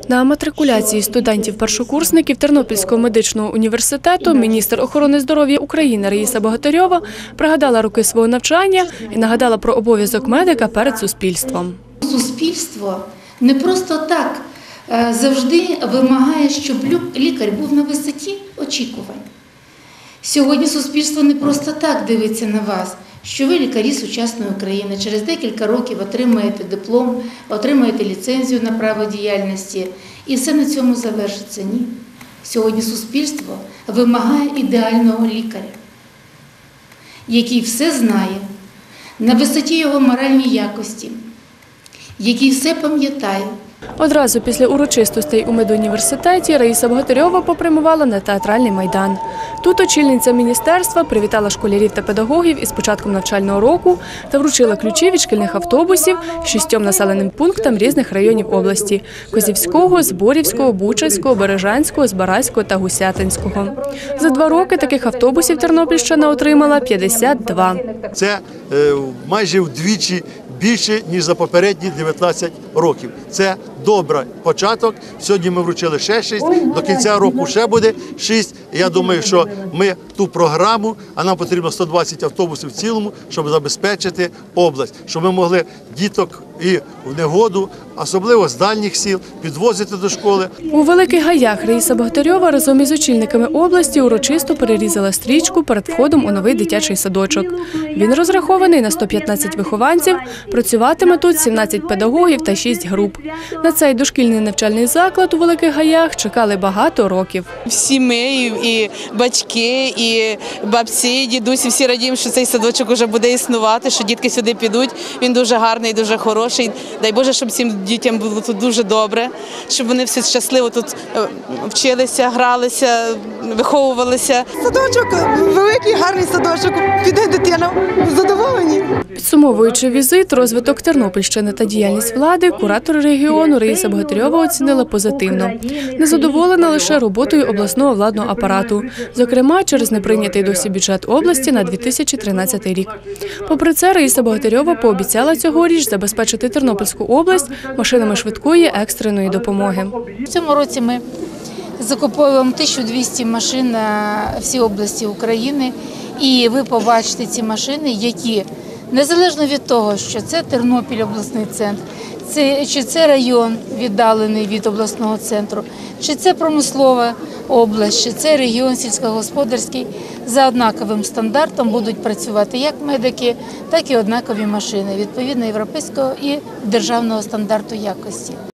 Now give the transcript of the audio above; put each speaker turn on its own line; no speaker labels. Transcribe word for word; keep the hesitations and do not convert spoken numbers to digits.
На матрикуляції студентів-першокурсників Тернопільського медичного університету міністр охорони здоров'я України Раїса Богатирьова пригадала роки свого навчання і нагадала про обов'язок медика перед суспільством.
Суспільство не просто так завжди вимагає, щоб лікар був на висоті очікувань. Сьогодні суспільство не просто так дивиться на вас, що ви лікарі сучасної України, через декілька років отримаєте диплом, отримаєте ліцензію на право діяльності, і все на цьому завершиться. Ні. Сьогодні суспільство вимагає ідеального лікаря, який все знає, на висоті його моральній якості, який все пам'ятає.
Одразу після урочистостей у медуніверситеті Раїса Богатирьова попрямувала на театральний майдан. Тут очільниця міністерства привітала школярів та педагогів із початком навчального року та вручила ключі від шкільних автобусів шістьом населеним пунктам різних районів області – Козівського, Зборівського, Бучацького, Бережанського, Збаразького та Гусятинського. За два роки таких автобусів Тернопільщина отримала п'ятдесят два.
Це е, майже вдвічі більше, ніж за попередні дев'ятнадцять років. Це добрий початок. Сьогодні ми вручили ще шість, до кінця року ще буде шість. Я думаю, що ми ту програму, а нам потрібно сто двадцять автобусів в цілому, щоб забезпечити область, щоб ми могли діток і в негоду, особливо з дальніх сіл, підвозити до школи.
У Великих Гаях Раїса Богатирьова разом із очільниками області урочисто перерізала стрічку перед входом у новий дитячий садочок. Він розрахований на сто п'ятнадцять вихованців, працюватиме тут сімнадцять педагогів та шість груп. На цей дошкільний навчальний заклад у Великих Гаях чекали багато років.
Всі ми, і батьки, і бабці, і дідусі, всі радіємо, що цей садочок вже буде існувати, що дітки сюди підуть. Він дуже гарний, дуже хороший. Дай Боже, щоб всім дітям було тут дуже добре, щоб вони всі щасливо тут вчилися, гралися, виховувалися.
Садочок великий, гарний садочок, піде дитина, задоволені.
Підсумовуючи візит, розвиток Тернопільщини та діяльність влади, куратор регіону Раїса Богатирьова оцінила позитивно. Незадоволена лише роботою обласного владного апарату, зокрема через неприйнятий досі бюджет області на дві тисячі тринадцятий рік. Попри це, Раїса Богатирьова пообіцяла цьогоріч забезпечити Тернопільську область машинами швидкої екстреної допомоги.
В цьому році ми закуповуємо тисячу двісті машин на всі області України, і ви побачите ці машини, які незалежно від того, що це Тернопіль обласний центр, це, чи це район віддалений від обласного центру, чи це промислова область, чи це регіон сільськогосподарський, за однаковим стандартом будуть працювати як медики, так і однакові машини, відповідно європейського і державного стандарту якості.